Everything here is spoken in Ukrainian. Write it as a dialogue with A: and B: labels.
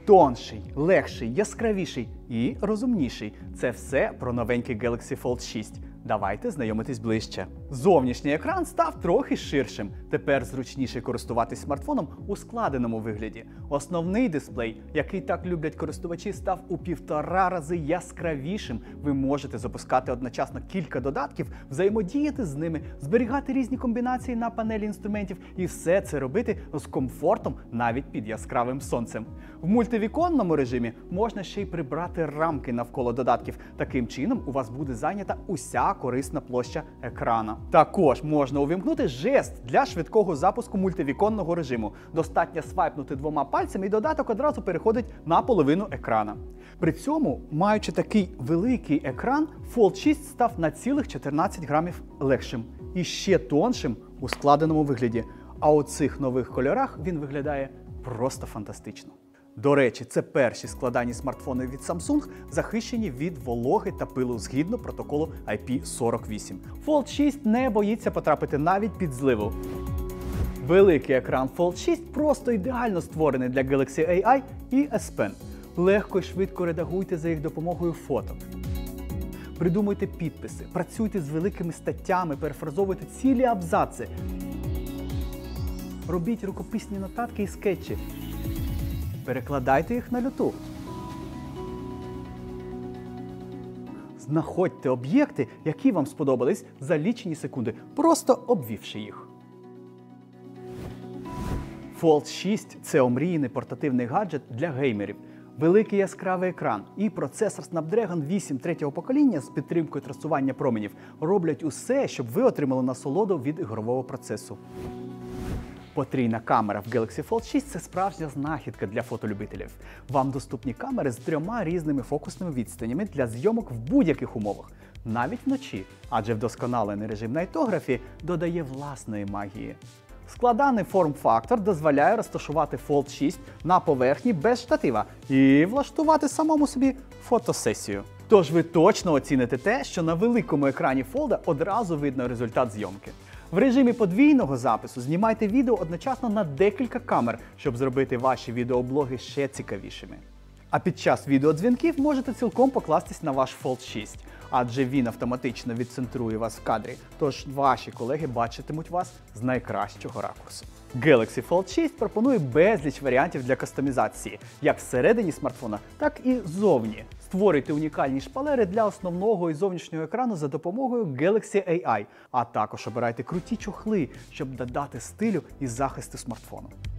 A: Тонший, легший, яскравіший і розумніший. Це все про новенький Galaxy Fold 6. Давайте знайомитись ближче. Зовнішній екран став трохи ширшим. Тепер зручніше користуватись смартфоном у складеному вигляді. Основний дисплей, який так люблять користувачі, став у 1,5 рази яскравішим. Ви можете запускати одночасно кілька додатків, взаємодіяти з ними, зберігати різні комбінації на панелі інструментів і все це робити з комфортом навіть під яскравим сонцем. В мультивіконному режимі можна ще й прибрати рамки навколо додатків. Таким чином у вас буде зайнята уся корисна площа екрана. Також можна увімкнути жест для швидкого запуску мультивіконного режиму. Достатньо свайпнути 2 пальцями і додаток одразу переходить на половину екрана. При цьому, маючи такий великий екран, Fold 6 став на цілих 14 грамів легшим і ще тоншим у складеному вигляді. А у цих нових кольорах він виглядає просто фантастично. До речі, це перші складані смартфони від Samsung, захищені від вологи та пилу згідно протоколу IP48. Fold 6 не боїться потрапити навіть під зливу. Великий екран Fold 6 просто ідеально створений для Galaxy AI і S Pen. Легко і швидко редагуйте за їх допомогою фото. Придумуйте підписи, працюйте з великими статтями, перефразовуйте цілі абзаци. Робіть рукописні нотатки і скетчі. Перекладайте їх на люту. Знаходьте об'єкти, які вам сподобались за лічені секунди, просто обвівши їх. Fold 6 – це омріяний портативний гаджет для геймерів. Великий яскравий екран і процесор Snapdragon 8 третього покоління з підтримкою трасування променів роблять усе, щоб ви отримали насолоду від ігрового процесу. Потрійна камера в Galaxy Fold 6 – це справжня знахідка для фотолюбителів. Вам доступні камери з 3 різними фокусними відстанями для зйомок в будь-яких умовах, навіть вночі, адже вдосконалений режим найтографії додає власної магії. Складаний форм-фактор дозволяє розташувати Fold 6 на поверхні без штатива і влаштувати самому собі фотосесію. Тож ви точно оціните те, що на великому екрані Fold одразу видно результат зйомки. В режимі подвійного запису знімайте відео одночасно на декілька камер, щоб зробити ваші відеоблоги ще цікавішими. А під час відеодзвінків можете цілком покластись на ваш Fold 6, адже він автоматично відцентрує вас в кадрі, тож ваші колеги бачитимуть вас з найкращого ракурсу. Galaxy Fold 6 пропонує безліч варіантів для кастомізації, як всередині смартфона, так і ззовні. Створюйте унікальні шпалери для основного і зовнішнього екрану за допомогою Galaxy AI, а також обирайте круті чохли, щоб додати стилю і захисту смартфону.